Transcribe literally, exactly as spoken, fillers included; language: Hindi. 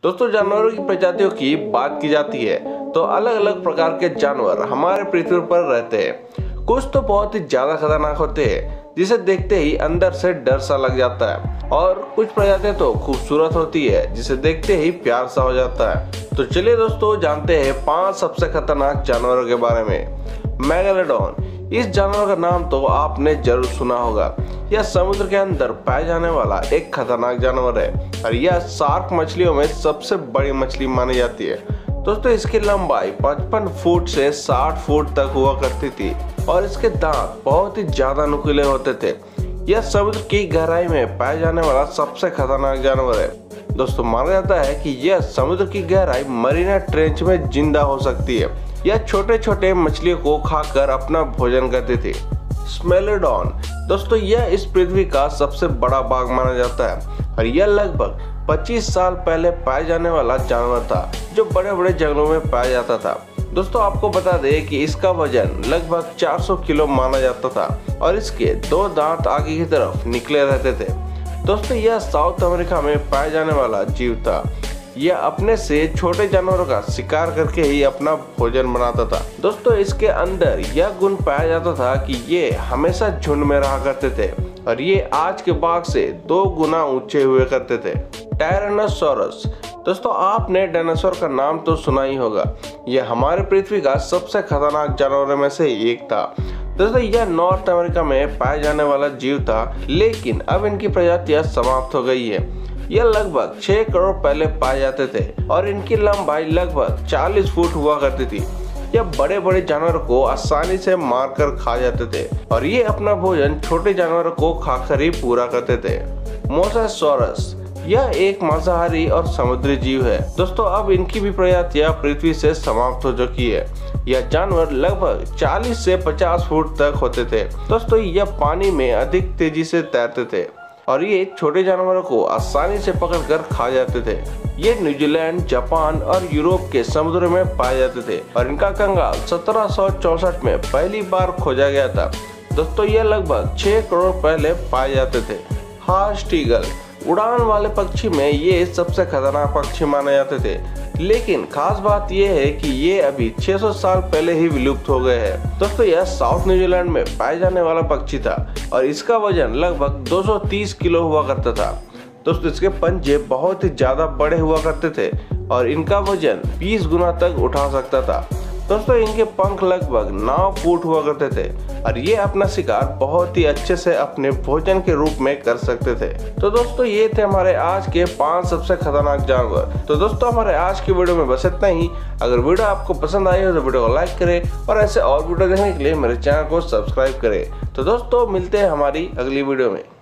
दोस्तों जानवरों की प्रजातियों की बात की जाती है तो अलग अलग प्रकार के जानवर हमारे पृथ्वी पर रहते हैं। कुछ तो बहुत ही ज्यादा खतरनाक होते हैं जिसे देखते ही अंदर से डर सा लग जाता है, और कुछ प्रजातियां तो खूबसूरत होती है जिसे देखते ही प्यार सा हो जाता है। तो चलिए दोस्तों जानते हैं पांच सबसे खतरनाक जानवरों के बारे में। मेगालोडॉन, इस जानवर का नाम तो आपने जरूर सुना होगा। यह समुद्र के अंदर पाए जाने वाला एक खतरनाक जानवर है और यह शार्क मछलियों में सबसे बड़ी मछली मानी जाती है। दोस्तों इसकी लंबाई पचपन फुट से साठ फुट तक हुआ करती थी और इसके दांत बहुत ही ज्यादा नुकीले होते थे। यह समुद्र की गहराई में पाए जाने वाला सबसे खतरनाक जानवर है। दोस्तों माना जाता है कि यह समुद्र की गहराई मरीना ट्रेंच में जिंदा हो सकती है। यह छोटे छोटे मछलियों को खाकर अपना भोजन करती थी। स्मेलोडॉन, दोस्तों यह इस पृथ्वी का सबसे बड़ा बाघ माना जाता है और यह लगभग पच्चीस साल पहले पाए जाने वाला जानवर था जो बड़े बड़े जंगलों में पाया जाता था। दोस्तों आपको बता दें कि इसका वजन लगभग चार सौ किलो माना जाता था और इसके दो दांत आगे की तरफ निकले रहते थे। दोस्तों यह साउथ अमेरिका में पाया जाने वाला जीव था। यह अपने से छोटे जानवरों का शिकार करके ही अपना भोजन बनाता था। दोस्तों इसके अंदर यह गुण पाया जाता था कि ये हमेशा झुंड में रहा करते थे और ये आज के बाघ से दो गुना ऊंचे हुए करते थे। टायरानोसोरस, दोस्तों आपने डायनासोर का नाम तो सुना ही होगा। यह हमारे पृथ्वी का सबसे खतरनाक जानवरों में से एक था। दोस्तों यह नॉर्थ अमेरिका में पाया जाने वाला जीव था, लेकिन अब इनकी प्रजातियां समाप्त हो गई है। यह लगभग छह करोड़ पहले पाए जाते थे और इनकी लंबाई लगभग चालीस फुट हुआ करती थी। यह बड़े बड़े जानवरों को आसानी से मारकर खा जाते थे और ये अपना भोजन छोटे जानवरों को खाकर ही पूरा करते थे। मोसासॉरस, यह एक मांसाहारी और समुद्री जीव है। दोस्तों अब इनकी भी प्रजातियां पृथ्वी से समाप्त हो चुकी है। यह जानवर लगभग चालीस से पचास फुट तक होते थे। दोस्तों यह पानी में अधिक तेजी से तैरते थे और ये छोटे जानवरों को आसानी से पकड़कर खा जाते थे। ये न्यूजीलैंड, जापान और यूरोप के समुद्र में पाए जाते थे और इनका कंगाल सत्रह सौ चौसठ में पहली बार खोजा गया था। दोस्तों ये लगभग छह करोड़ पहले पाए जाते थे। हार्स्ड ईगल, उड़ान वाले पक्षी में ये सबसे खतरनाक पक्षी माने जाते थे, लेकिन खास बात यह है कि ये अभी छह सौ साल पहले ही विलुप्त हो गए हैं। दोस्तों यह साउथ न्यूजीलैंड में पाए जाने वाला पक्षी था और इसका वजन लगभग दो सौ तीस किलो हुआ करता था। दोस्तों इसके पंजे बहुत ही ज्यादा बड़े हुआ करते थे और इनका वजन बीस गुना तक उठा सकता था। दोस्तों इनके पंख लगभग नौ फुट हुआ करते थे और ये अपना शिकार बहुत ही अच्छे से अपने भोजन के रूप में कर सकते थे। तो दोस्तों ये थे हमारे आज के पांच सबसे खतरनाक जानवर। तो दोस्तों हमारे आज की वीडियो में बस इतना ही। अगर वीडियो आपको पसंद आई हो तो वीडियो को लाइक करें और ऐसे और वीडियो देखने के लिए मेरे चैनल को सब्सक्राइब करें। तो दोस्तों मिलते हैं हमारी अगली वीडियो में।